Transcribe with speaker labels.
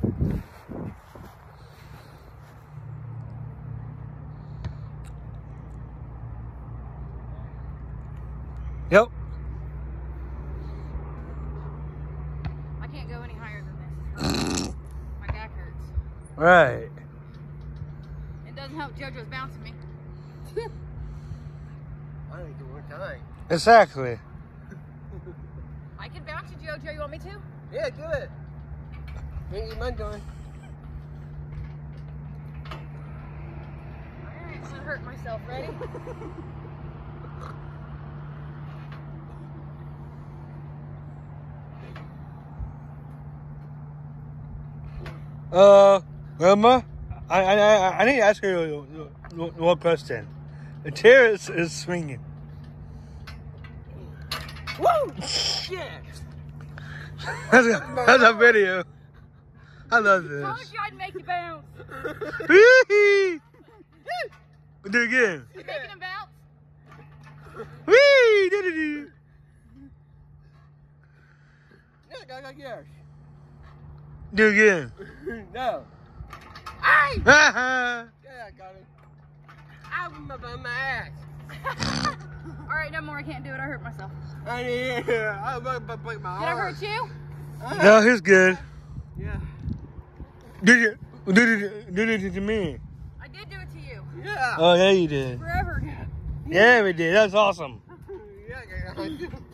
Speaker 1: Yep.
Speaker 2: I can't go any higher than this. My back hurts.
Speaker 1: Right.
Speaker 2: It doesn't help JoJo's bouncing me.
Speaker 3: I need to work time.
Speaker 1: Exactly.
Speaker 2: I can bounce you, JoJo. You want me to?
Speaker 3: Yeah, do it. Ain't you mind doing?
Speaker 2: Alright, I'm gonna hurt myself. Ready?
Speaker 1: Wilma, I need to ask you one question. The chair is swinging.
Speaker 3: Woo! Shit!
Speaker 1: That's a video. I love this.
Speaker 2: Told you I'd make you bounce.
Speaker 1: Do it again.
Speaker 2: You making him bounce?
Speaker 1: Wee! Do.
Speaker 3: Yeah, I got yours.
Speaker 1: Do it again.
Speaker 3: No.
Speaker 2: Hey!
Speaker 3: Yeah, I got it. I'm about my ass.
Speaker 2: Alright, no more. I can't do it. I hurt myself.
Speaker 3: I need. I'm about to break my
Speaker 2: Did I
Speaker 3: arm.
Speaker 2: hurt you?
Speaker 1: No, he's good.
Speaker 3: Yeah.
Speaker 1: Did it to me?
Speaker 2: I did do it to you.
Speaker 3: Yeah.
Speaker 1: Oh, yeah, you did.
Speaker 2: Forever.
Speaker 1: Yeah, we did. That's awesome.
Speaker 3: Yeah, I got it.